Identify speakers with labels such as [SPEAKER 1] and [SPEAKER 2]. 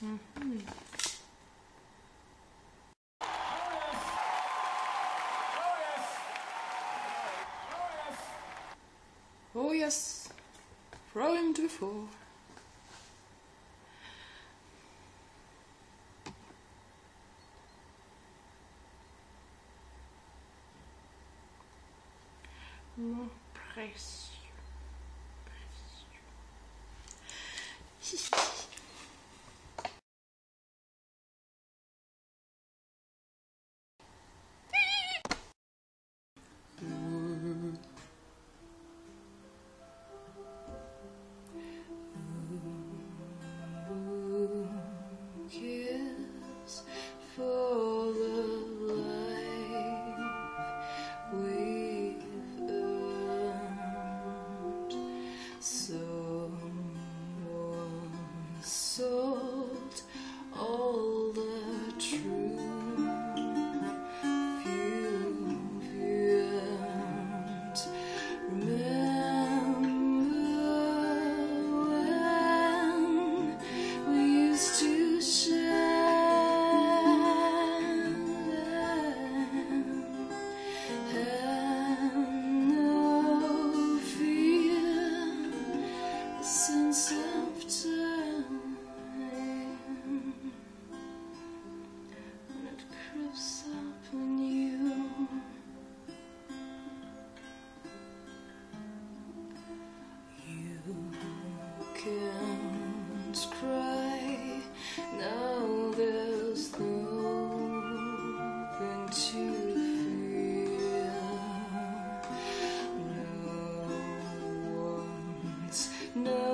[SPEAKER 1] Oh yes, throw him to the floor. Mon précieux, précieux. Kiss for the life we've earned. Someone sold all the truth. Few earned. Remember when we used to share, had no fear, a sense of time when it creeps up on you. You can't cry now, there's nothing to fear. No one's